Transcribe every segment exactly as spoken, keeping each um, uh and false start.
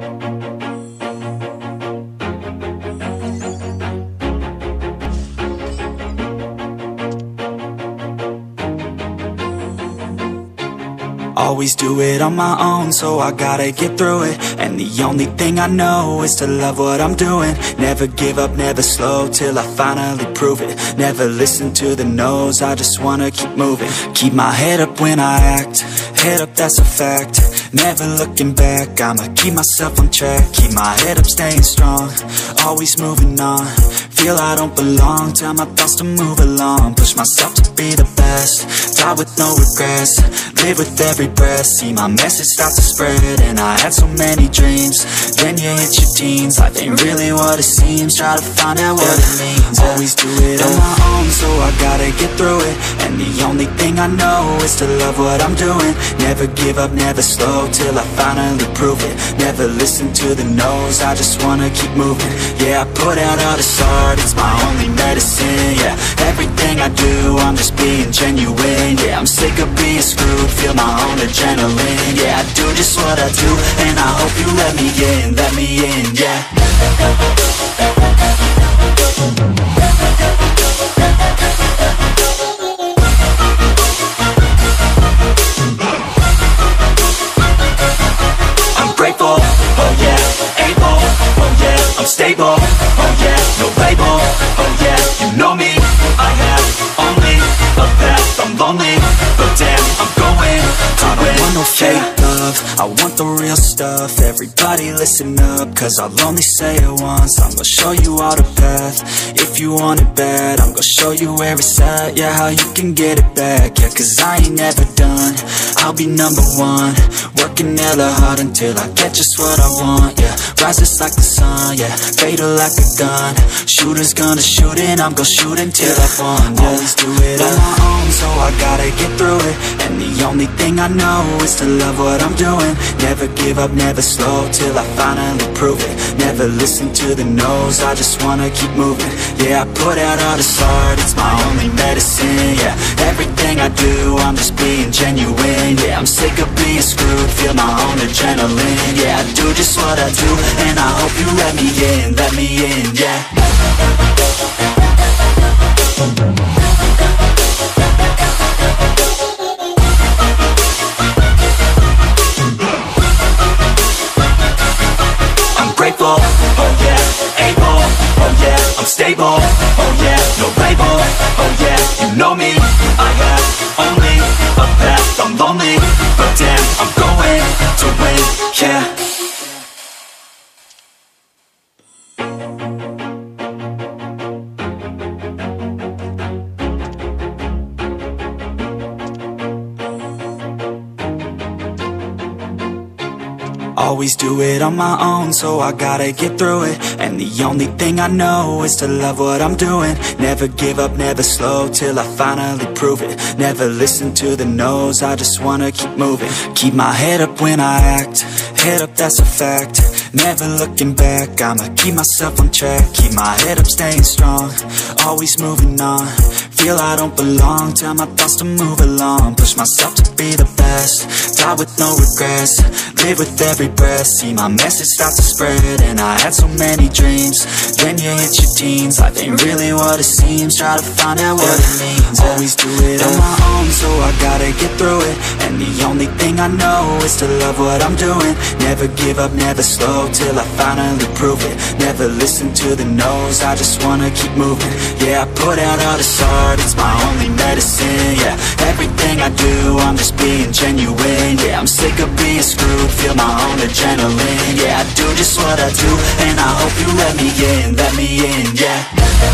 Always do it on my own, so I gotta get through it. And the only thing I know is to love what I'm doing. Never give up, never slow, till I finally prove it. Never listen to the no's, I just wanna keep moving. Keep my head up when I act, head up, that's a fact. Never looking back, I'ma keep myself on track. Keep my head up, staying strong, always moving on. Feel I don't belong, tell my thoughts to move along. Push myself to be the best, die with no regrets. Live with every breath, see my message start to spread. And I had so many dreams, then you hit your teens. Life ain't really what it seems, try to find out what it means. Always do it on my own, so I gotta get through it. And the only thing I know is to love what I'm doing. Never give up, never slow, till I finally prove it. Never listen to the no's, I just wanna keep moving. Yeah, I put out all this art, it's my only medicine. Yeah, everything I do, I'm just being genuine. Yeah, I'm sick of being screwed, feel my own adrenaline. Yeah, I do just what I do, and I hope you let me in, let me in, yeah. I'm grateful, oh yeah, able, oh yeah, I'm stable, oh yeah, no label, oh yeah, you know me, I have only a path, I'm lonely, but damn, I'm going to I don't want no fake love, I want the real stuff. Everybody listen up, cause I'll only say it once. I'm gonna show you all the path, if you want it bad. I'm gonna show you where it's at, yeah, how you can get it back. Yeah, cause I ain't never done, I'll be number one. Working hella hard until I get just what I want, yeah. Rises like the sun, yeah, fatal like a gun. Shooter's gonna shoot and I'm gonna shoot until I won, yeah. Always do it on my own, so I gotta get through it. And the only thing I know is to love what I'm doing. Never give up, never slow, till I finally prove it. Never listen to the no's, I just wanna keep moving. Yeah, I put out all this art, it's my only medicine. Yeah, everything I do, I'm just being genuine. Yeah, I'm sick of being screwed, feel my own adrenaline. Yeah, I do just what I do, and I hope you let me in, let me in, yeah. Grateful, oh yeah, able, oh yeah, I'm stable, oh yeah, no label, oh yeah, you know me, I have only a path, I'm lonely, but damn, I'm going to win, yeah. Always do it on my own, so I gotta get through it. And the only thing I know is to love what I'm doing. Never give up, never slow, till I finally prove it. Never listen to the no's, I just wanna keep moving. Keep my head up when I act, head up, that's a fact. Never looking back, I'ma keep myself on track. Keep my head up, staying strong, always moving on. Feel I don't belong, tell my thoughts to move along. Push myself to be the best, die with no regrets. Live with every breath, see my message start to spread. And I had so many dreams, then you hit your teens. Life ain't really what it seems, try to find out what it means. Always do it on my own, so I gotta get through it. And the only thing I know is to love what I'm doing. Never give up, never slow, till I finally prove it. Never listen to the no's, I just wanna keep moving. Yeah, I put out all this art, it's my only medicine. Yeah, everything I do, I'm just being genuine. Yeah, I'm sick of being screwed, feel my own adrenaline. Yeah, I do just what I do, and I hope you let me in, let me in, yeah.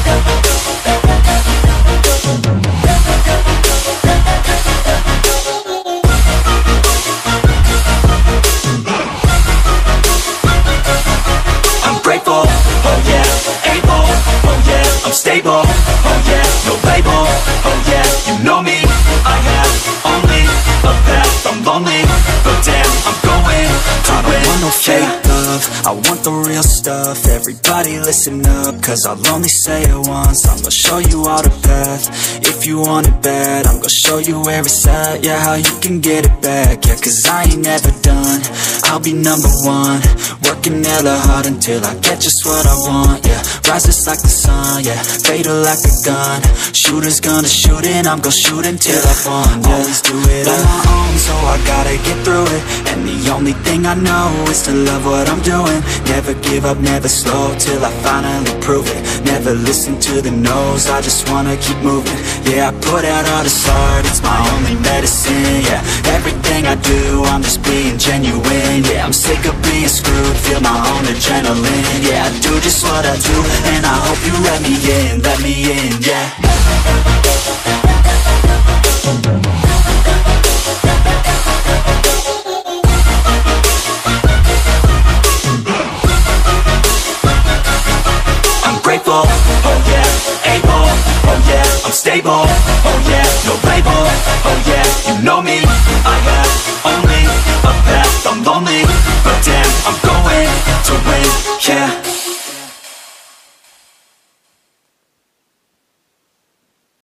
I'm grateful, oh yeah, able, oh yeah, I'm stable, oh yeah, no label, oh yeah, you know me, I have only a path, I'm lonely, but damn, I'm going to win. I don't want no fake love, I want the real stuff, everybody listen up, cause I'll only say it once. I'm gonna show you all the path, if you want it bad. I'm gonna show you where it's at, yeah, how you can get it back. Yeah, cause I ain't never done, I'll be number one. Working hella hard until I get just what I want, yeah. Rises like the sun, yeah, fatal like a gun. Shooters gonna shoot and I'm gonna shoot until I won, yeah. Always do it on my own, so I gotta get through it. And the only thing I know is to love what I'm doing. Never give up, never slow, till I finally prove it. Never listen to the no's, I just wanna keep moving. Yeah, I put out all this art, it's my only medicine, yeah. Everything I do, I'm just being genuine, yeah. I'm sick of being screwed, feel my own adrenaline, yeah. I do just what I do, and I hope you let me in, let me in, yeah. I'm grateful, oh yeah, able, oh yeah, I'm stable, oh yeah, no label, oh yeah, you know me, I have only a path, I'm lonely,